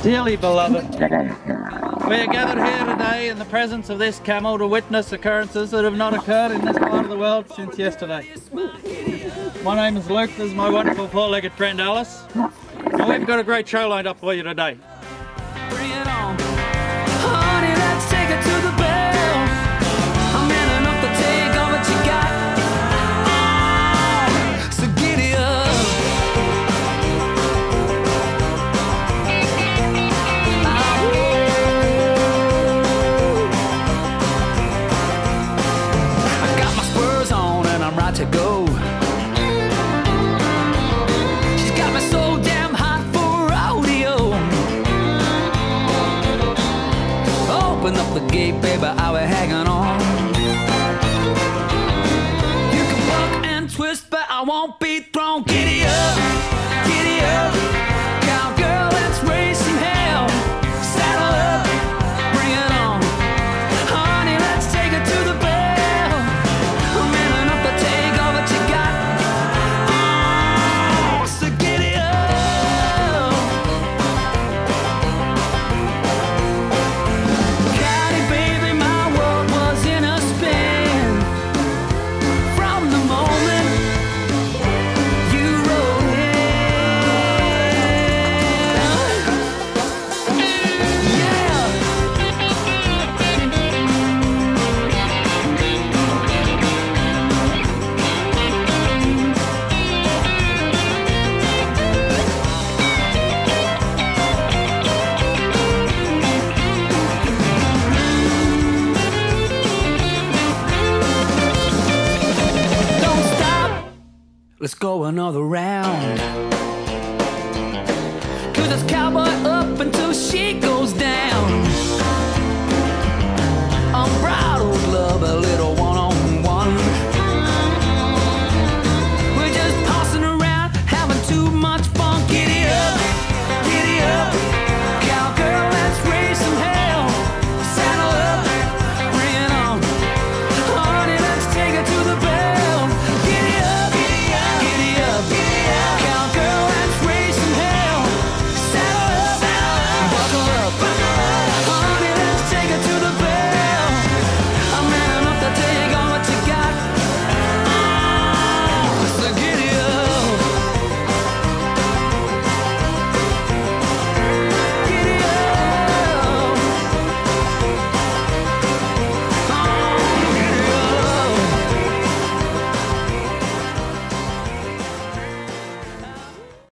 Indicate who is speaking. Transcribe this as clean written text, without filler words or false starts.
Speaker 1: Dearly beloved, we are gathered here today in the presence of this camel to witness occurrences that have not occurred in this part of the world since yesterday. My name is Luke, this is my wonderful four-legged friend Alice, and we've got a great show lined up for you today.
Speaker 2: Bring it on, honey, let's take it to the bell. I'm man enough to take all what you got. Oh, so giddy up. I got my spurs on and I'm right to go. She's got me so damn hot for rodeo. Open up the gate, baby, I was hanging on. You can buck and twist, but I won't be thrown. Giddy up, cowgirl, let's raise some hell. Saddle up, bring it on, honey, let's take it to the bell. I'm man enough to take all that you got. Oh, so giddy up. Caddy, baby, my world was in a spin from the moment you rode in. Don't stop, let's go another round. 'Cause it's cowboy up until she goes